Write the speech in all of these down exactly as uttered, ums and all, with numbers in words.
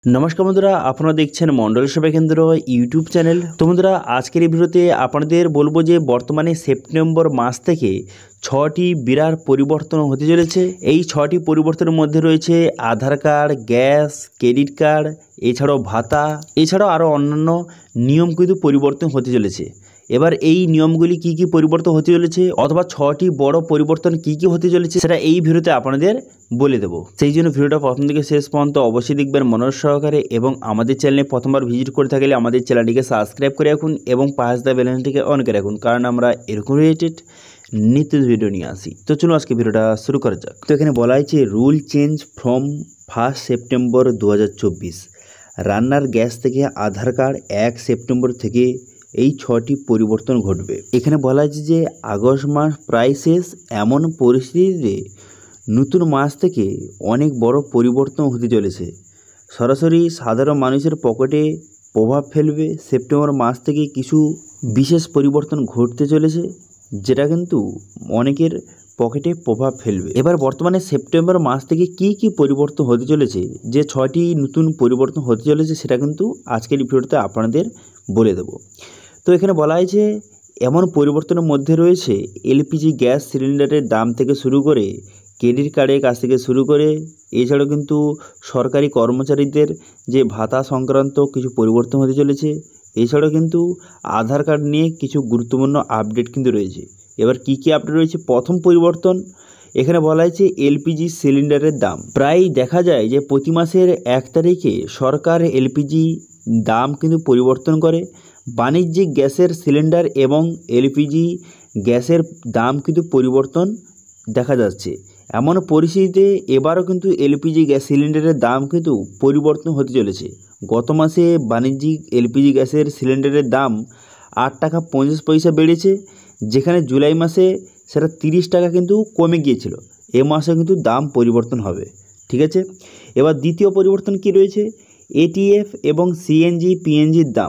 নমস্কার বন্ধুরা, আপনারা দেখছেন মন্ডল সেবা কেন্দ্র ইউটিউব চ্যানেল। তো বন্ধুরা, আজকের এই ভিডিওতে আপনাদের বলবো যে বর্তমানে সেপ্টেম্বর মাস থেকে ছটি বিরাট পরিবর্তন হতে চলেছে। এই ছটি পরিবর্তনের মধ্যে রয়েছে Aadhaar card, gas, credit card, এছাড়াও ভাতা, এছাড়াও আরও অন্যান্য নিয়ম কিন্তু পরিবর্তন হতে চলেছে। এবার এই নিয়মগুলি কি কি পরিবর্তন হতে চলেছে অথবা ছটি বড় পরিবর্তন কি কি হতে চলেছে সেটা এই ভিডিওতে আপনাদের বলে দেবো। সেই জন্য ভিডিওটা প্রথম থেকে শেষ পর্যন্ত অবশ্যই দেখবেন মনোযোগ সহকারে, এবং আমাদের চ্যানেলে প্রথমবার ভিজিট করে থাকলে আমাদের চ্যানেলটিকে সাবস্ক্রাইব করে রাখুন এবং পাঁচ দা বেল আইকনটিকে অন করে রাখুন, কারণ আমরা এরকম রিলেটেড নিত্য ভিডিও নিয়ে আসি। তো চলুন আজকে ভিডিওটা শুরু করা যাক। তো এখানে বলা হয়েছে rule change from first September দু হাজার চব্বিশ। রান্নার গ্যাস থেকে আধার কার্ড এক সেপ্টেম্বর থেকে এই ছটি পরিবর্তন ঘটবে। এখানে বলা হয়েছে যে আগস্ট মাস প্রায় শেষ, এমন পরিস্থিতিতে নতুন মাস থেকে অনেক বড় পরিবর্তন হতে চলেছে। সরাসরি সাধারণ মানুষের পকেটে প্রভাব ফেলবে। সেপ্টেম্বর মাস থেকে কিছু বিশেষ পরিবর্তন ঘটতে চলেছে, যেটা কিন্তু অনেকের পকেটে প্রভাব ফেলবে। এবার বর্তমানে সেপ্টেম্বর মাস থেকে কি কি পরিবর্তন হতে চলেছে, যে ছয়টি নতুন পরিবর্তন হতে চলেছে সেটা কিন্তু আজকের ভিডিওতে আপনাদের বলে দেব। তো এখানে বলা হয়েছে এমন পরিবর্তনের মধ্যে রয়েছে এলপিজি গ্যাস সিলিন্ডারের দাম থেকে শুরু করে ক্রেডিট কার্ডের কাছ থেকে শুরু করে এছাড়াও কিন্তু সরকারি কর্মচারীদের যে ভাতা সংক্রান্ত কিছু পরিবর্তন হতে চলেছে। এছাড়াও কিন্তু আধার কার্ড নিয়ে কিছু গুরুত্বপূর্ণ আপডেট কিন্তু রয়েছে। এবার কি কি আপডেট রয়েছে? প্রথম পরিবর্তন এখানে বলা হয়েছে এলপিজি সিলিন্ডারের দাম। প্রায় দেখা যায় যে প্রতি মাসের এক তারিখে সরকার এলপিজি দাম কিন্তু পরিবর্তন করে। বাণিজ্যিক গ্যাসের সিলিন্ডার এবং এলপিজি গ্যাসের দাম কিন্তু পরিবর্তন দেখা যাচ্ছে। এমন পরিস্থিতিতে এবারও কিন্তু এলপিজি গ্যাস সিলিন্ডারের দাম কিন্তু পরিবর্তন হতে চলেছে। গত মাসে বাণিজ্যিক এলপিজি গ্যাসের সিলিন্ডারের দাম আট টাকা পঞ্চাশ পয়সা বেড়েছে, যেখানে জুলাই মাসে সেটা তিরিশ টাকা কিন্তু কমে গিয়েছিল। এ মাসে কিন্তু দাম পরিবর্তন হবে, ঠিক আছে। এবার দ্বিতীয় পরিবর্তন কি রয়েছে? এটিএফ এবং সিএনজি পিএনজির দাম।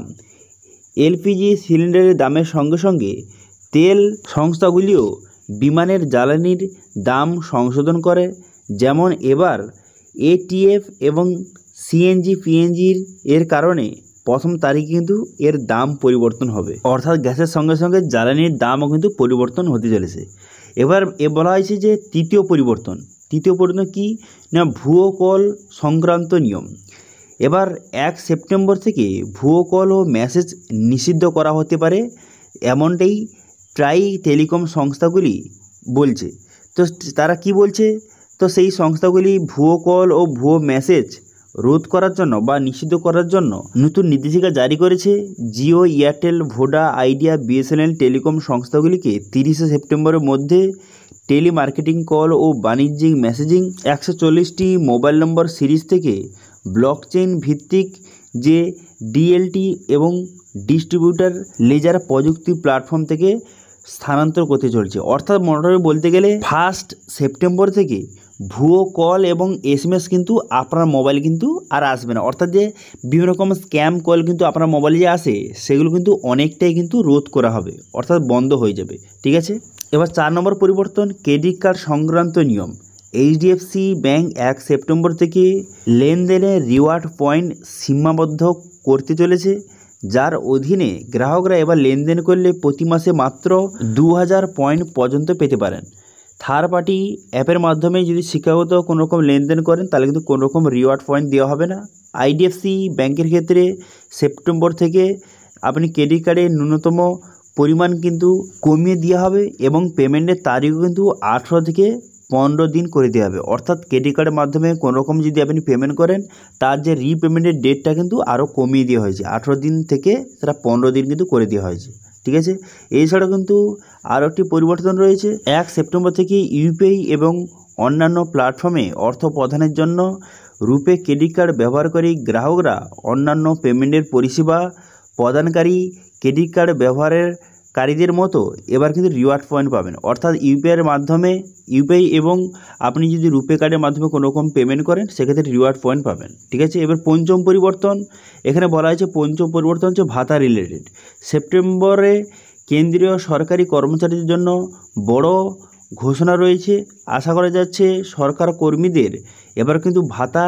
এলপিজি সিলিন্ডারের দামের সঙ্গে সঙ্গে তেল সংস্থাগুলিও বিমানের জ্বালানির দাম সংশোধন করে। যেমন এবার এটিএফ এবং সিএনজি পিএনজির এর কারণে প্রথম তারিখে কিন্তু এর দাম পরিবর্তন হবে, অর্থাৎ গ্যাসের সঙ্গে সঙ্গে জ্বালানির দামও কিন্তু পরিবর্তন হতে চলেছে। এবার এ বলা হয়েছে যে তৃতীয় পরিবর্তন তৃতীয় পরিবর্তন কি না, ভুয়ো কল সংক্রান্ত নিয়ম। এবার এক সেপ্টেম্বর থেকে ভুয়ো কল ও মেসেজ নিষিদ্ধ করা হতে পারে, এমনটাই প্রায় টেলিকম সংস্থাগুলি বলছে। তো তারা কি বলছে? তো সেই সংস্থাগুলি ভুয়ো কল ও ভুয়ো মেসেজ রোধ করার জন্য বা নিষিদ্ধ করার জন্য নতুন নির্দেশিকা জারি করেছে। Jio, Airtel, Voda, Idea, BSNL telecom সংস্থাগুলিকে তিরিশে সেপ্টেম্বরের মধ্যে টেলিমার্কেটিং কল ও বাণিজ্যিক মেসেজিং একশো চল্লিশটি মোবাইল নম্বর সিরিজ থেকে ব্লকচেইন ভিত্তিক যে ডিএলটি এবং ডিস্ট্রিবিউটার লেজার প্রযুক্তি প্ল্যাটফর্ম থেকে স্থানান্তর করতে চলছে। অর্থাৎ মোটামুটি বলতে গেলে ফার্স্ট সেপ্টেম্বর থেকে ভুয়ো কল এবং এসএমএস কিন্তু আপনার মোবাইল কিন্তু আর আসবে না। অর্থাৎ যে বিভিন্ন রকম স্ক্যাম কল কিন্তু আপনার মোবাইলে যে আসে সেগুলো কিন্তু অনেকটাই কিন্তু রোধ করা হবে, অর্থাৎ বন্ধ হয়ে যাবে, ঠিক আছে। এবার চার নম্বর পরিবর্তন ক্রেডিট কার্ড সংক্রান্ত নিয়ম। এইচডিএফসি ব্যাংক এক সেপ্টেম্বর থেকে লেনদেনে রিওয়ার্ড পয়েন্ট সীমাবদ্ধ করতে চলেছে, যার অধীনে গ্রাহকরা এবার লেনদেন করলে প্রতি মাসে মাত্র দু হাজার পয়েন্ট পর্যন্ত পেতে পারেন। থার্ড পার্টি অ্যাপের মাধ্যমে যদি শিক্ষাগত কোনো রকম লেনদেন করেন তাহলে কিন্তু কোনো রকম রিওয়ার্ড পয়েন্ট দেওয়া হবে না। আইডিএফসি ব্যাংকের ক্ষেত্রে সেপ্টেম্বর থেকে আপনি ক্রেডিট কার্ডের ন্যূনতম পরিমাণ কিন্তু কমিয়ে দেওয়া হবে এবং পেমেন্টের তারিখও কিন্তু আঠেরো থেকে পনেরো দিন করে দেওয়া হবে। অর্থাৎ ক্রেডিট কার্ডের মাধ্যমে কোনো রকম যদি আপনি পেমেন্ট করেন তার যে রিপেমেন্টের ডেটটা কিন্তু আরও কমিয়ে দেওয়া হয়েছে, আঠেরো দিন থেকে সেটা পনেরো দিন কিন্তু করে দেওয়া হয়েছে, ঠিক আছে। এছাড়াও কিন্তু আরও একটি পরিবর্তন রয়েছে। এক সেপ্টেম্বর থেকে ইউপিআই এবং অন্যান্য প্ল্যাটফর্মে অর্থ প্রদানের জন্য রুপে ক্রেডিট কার্ড ব্যবহারকারী গ্রাহকরা অন্যান্য পেমেন্টের পরিষেবা প্রদানকারী ক্রেডিট কার্ড ব্যবহারের কারীদের মতো এবার কিন্তু রিওয়ার্ড পয়েন্ট পাবেন। অর্থাৎ ইউপিআইয়ের মাধ্যমে ইউপিআই এবং আপনি যদি রুপে কার্ডের মাধ্যমে কোনো রকম পেমেন্ট করেন সেক্ষেত্রে রিওয়ার্ড পয়েন্ট পাবেন, ঠিক আছে। এবার পঞ্চম পরিবর্তন এখানে বলা হয়েছে পঞ্চম পরিবর্তন হচ্ছে ভাতা রিলেটেড। সেপ্টেম্বরে কেন্দ্রীয় সরকারি কর্মচারীদের জন্য বড় ঘোষণা রয়েছে। আশা করা যাচ্ছে সরকার কর্মীদের এবার কিন্তু ভাতা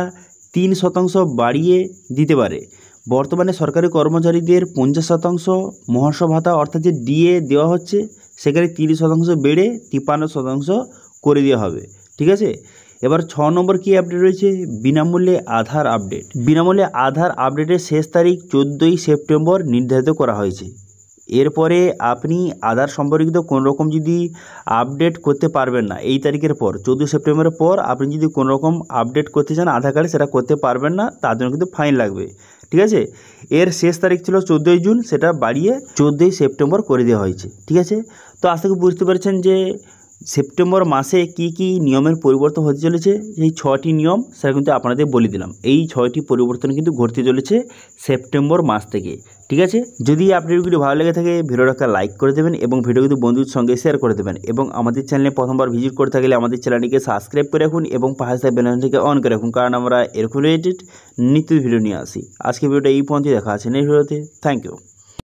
তিন শতাংশ বাড়িয়ে দিতে পারে। বর্তমানে সরকারি কর্মচারীদের পঞ্চাশ শতাংশ মহার্ঘ ভাতা অর্থাৎ যে ডিএ দেওয়া হচ্ছে সেখানে তিরিশ শতাংশ বেড়ে তিপ্পান্ন শতাংশ করে দেওয়া হবে। ঠিক আছে, এবার ছ নম্বর কী আপডেট রয়েছে, বিনামূল্যে আধার আপডেট। বিনামূল্যে আধার আপডেটের শেষ তারিখ চোদ্দোই সেপ্টেম্বর নির্ধারিত করা হয়েছে। এরপরে আপনি আধার সম্পর্কিত কোনো রকম যদি আপডেট করতে পারবেন না, এই তারিখের পর চোদ্দোই সেপ্টেম্বরের পর আপনি যদি কোনো রকম আপডেট করতে চান আধার কার্ডে, সেটা করতে পারবেন না, তার জন্য কিন্তু ফাইন লাগবে। ঠিক আছে, এর শেষ তারিখ ছিল চোদ্দোই জুন, সেটা বাড়িয়ে চোদ্দোই সেপ্টেম্বর করে দেওয়া হয়েছে। ঠিক আছে, তো আজ থেকে বুঝতে পারছেন যে সেপ্টেম্বর মাসে কি কি নিয়মের পরিবর্তন হতে চলেছে। এই ছটি নিয়ম সেটা কিন্তু আপনাদের বলে দিলাম। এই ছয়টি পরিবর্তন কিন্তু ঘটতে চলেছে সেপ্টেম্বর মাস থেকে। ঠিক আছে, যদি আপনার ভিডিও ভালো লেগে থাকে ভিডিওটাকে লাইক করে দেবেন এবং ভিডিও কিন্তু বন্ধুদের সঙ্গে শেয়ার করে দেবেন, এবং আমাদের চ্যানেলে প্রথমবার ভিজিট করে থাকলে আমাদের চ্যানেলটিকে সাবস্ক্রাইব করে রাখুন এবং পাশে থাকা বেল আইকনটিকে অন করে রাখুন, কারণ আমরা এরকম রিলেটেড নিত্য ভিডিও নিয়ে আসি। আজকে ভিডিওটা এই পর্যন্ত, দেখা আছে নেক্সট ভিডিওতে। Thank you.